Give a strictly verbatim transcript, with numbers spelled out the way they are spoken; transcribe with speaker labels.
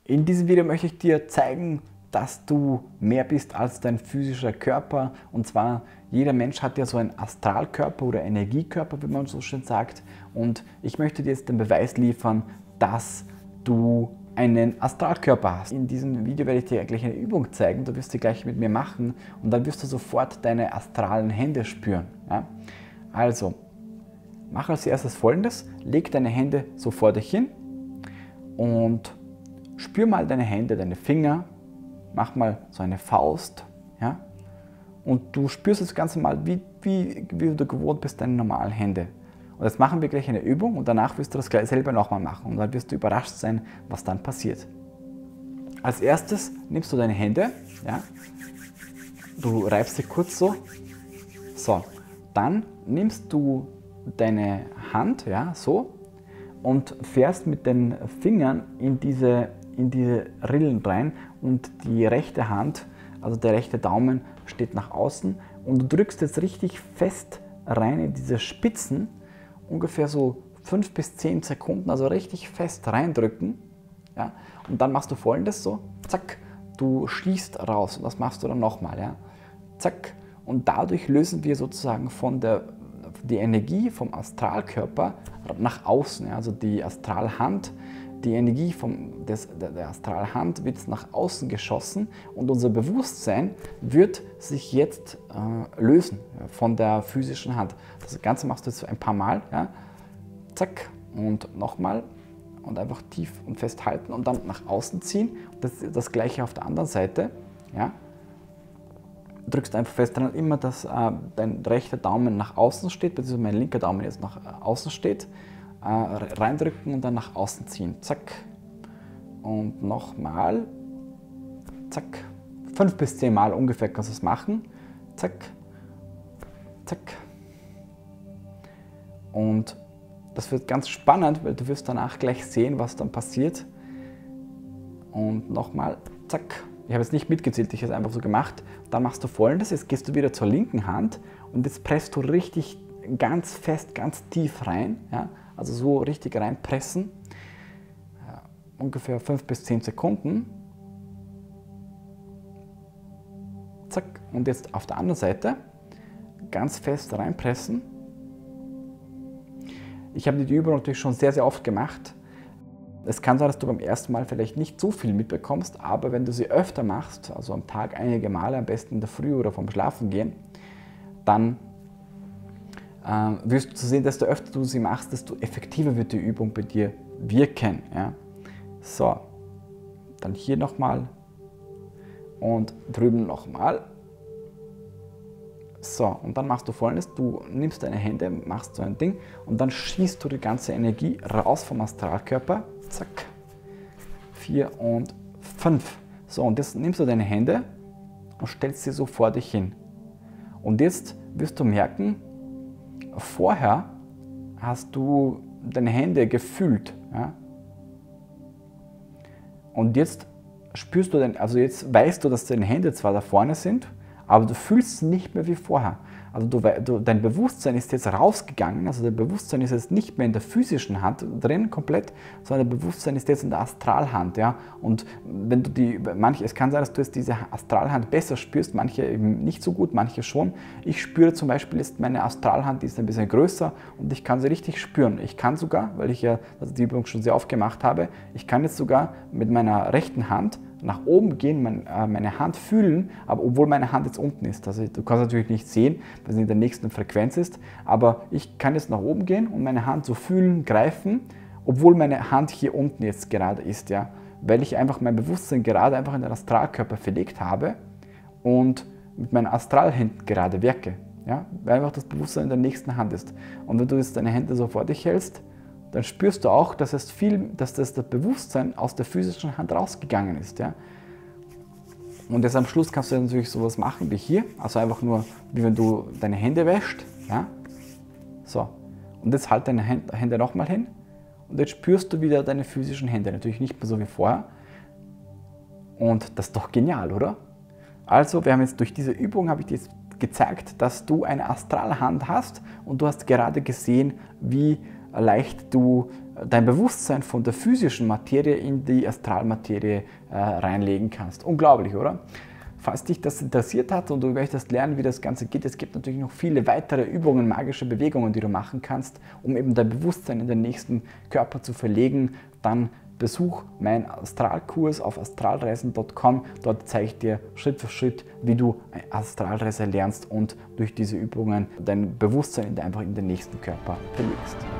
Speaker 1: In diesem Video möchte ich dir zeigen, dass du mehr bist als dein physischer Körper. Und zwar, jeder Mensch hat ja so einen Astralkörper oder Energiekörper, wie man so schön sagt. Und ich möchte dir jetzt den Beweis liefern, dass du einen Astralkörper hast. In diesem Video werde ich dir gleich eine Übung zeigen, du wirst sie gleich mit mir machen und dann wirst du sofort deine astralen Hände spüren. Ja? Also, mach als erstes Folgendes, leg deine Hände so vor dich hin und spür mal deine Hände, deine Finger, mach mal so eine Faust, ja? Und du spürst das Ganze mal, wie, wie, wie du gewohnt bist, deine normalen Hände. Und jetzt machen wir gleich eine Übung und danach wirst du das gleich selber nochmal machen und dann wirst du überrascht sein, was dann passiert. Als erstes nimmst du deine Hände, ja? Du reibst sie kurz so, so, dann nimmst du deine Hand, ja, so, und fährst mit den Fingern in diese, in diese Rillen rein und die rechte Hand, also der rechte Daumen, steht nach außen und du drückst jetzt richtig fest rein in diese Spitzen, ungefähr so fünf bis zehn Sekunden, also richtig fest reindrücken, ja, und dann machst du Folgendes so, zack, du schießt raus und das machst du dann nochmal, ja, zack, und dadurch lösen wir sozusagen von der die Energie vom Astralkörper nach außen, ja, also die Astralhand, die Energie vom, des, der, der Astralhand wird nach außen geschossen und unser Bewusstsein wird sich jetzt äh, lösen von der physischen Hand. Das Ganze machst du jetzt ein paar Mal, ja, zack, und nochmal und einfach tief und fest halten und dann nach außen ziehen. Das, das gleiche auf der anderen Seite, ja. Drückst einfach fest dran, immer, dass äh, dein rechter Daumen nach außen steht, beziehungsweise mein linker Daumen jetzt nach äh, außen steht. Äh, reindrücken und dann nach außen ziehen. Zack. Und nochmal. Zack. Fünf bis zehn Mal ungefähr kannst du es machen. Zack. Zack. Und das wird ganz spannend, weil du wirst danach gleich sehen, was dann passiert. Und nochmal. Zack. Ich habe jetzt nicht mitgezählt, ich habe es einfach so gemacht. Dann machst du Folgendes, jetzt gehst du wieder zur linken Hand und jetzt presst du richtig ganz fest, ganz tief rein. Ja? Also so richtig reinpressen. Ja, ungefähr fünf bis zehn Sekunden. Zack. Und jetzt auf der anderen Seite ganz fest reinpressen. Ich habe die Übung natürlich schon sehr, sehr oft gemacht. Es kann sein, dass du beim ersten Mal vielleicht nicht so viel mitbekommst, aber wenn du sie öfter machst, also am Tag einige Male, am besten in der Früh oder vom Schlafengehen, dann äh, wirst du sehen, desto öfter du sie machst, desto effektiver wird die Übung bei dir wirken. Ja? So, dann hier nochmal und drüben nochmal. So, und dann machst du Folgendes, du nimmst deine Hände, machst so ein Ding und dann schießt du die ganze Energie raus vom Astralkörper. Zack, vier und fünf. So, und jetzt nimmst du deine Hände und stellst sie so vor dich hin. Und jetzt wirst du merken, vorher hast du deine Hände gefühlt. Ja? Und jetzt spürst du, den, also jetzt weißt du, dass deine Hände zwar da vorne sind, aber du fühlst es nicht mehr wie vorher. Also du, du, dein Bewusstsein ist jetzt rausgegangen, also dein Bewusstsein ist jetzt nicht mehr in der physischen Hand drin komplett, sondern dein Bewusstsein ist jetzt in der Astralhand. Ja? Und wenn du die, manche, es kann sein, dass du jetzt diese Astralhand besser spürst, manche eben nicht so gut, manche schon. Ich spüre zum Beispiel jetzt meine Astralhand, die ist ein bisschen größer und ich kann sie richtig spüren. Ich kann sogar, weil ich ja also die Übung schon sehr oft gemacht habe, ich kann jetzt sogar mit meiner rechten Hand nach oben gehen, mein, äh, meine Hand fühlen, aber obwohl meine Hand jetzt unten ist. Also du kannst natürlich nicht sehen, weil sie in der nächsten Frequenz ist, aber ich kann jetzt nach oben gehen und meine Hand so fühlen, greifen, obwohl meine Hand hier unten jetzt gerade ist, ja, weil ich einfach mein Bewusstsein gerade einfach in den Astralkörper verlegt habe und mit meinen Astralhänden gerade wirke, ja, weil einfach das Bewusstsein in der nächsten Hand ist. Und wenn du jetzt deine Hände so vor dich hältst, dann spürst du auch, dass, es viel, dass das, das Bewusstsein aus der physischen Hand rausgegangen ist. Ja? Und jetzt am Schluss kannst du natürlich sowas machen wie hier, also einfach nur, wie wenn du deine Hände wäschst. Ja? So. Und jetzt halt deine Hände nochmal hin und jetzt spürst du wieder deine physischen Hände, natürlich nicht mehr so wie vorher. Und das ist doch genial, oder? Also, wir haben jetzt durch diese Übung, habe ich dir jetzt gezeigt, dass du eine Astralhand hast und du hast gerade gesehen, wie leicht du dein Bewusstsein von der physischen Materie in die Astralmaterie äh, reinlegen kannst. Unglaublich, oder? Falls dich das interessiert hat und du möchtest lernen, wie das Ganze geht, es gibt natürlich noch viele weitere Übungen, magische Bewegungen, die du machen kannst, um eben dein Bewusstsein in den nächsten Körper zu verlegen, dann besuch meinen Astralkurs auf astralreisen punkt com. Dort zeige ich dir Schritt für Schritt, wie du Astralreise lernst und durch diese Übungen dein Bewusstsein einfach in den nächsten Körper verlegst.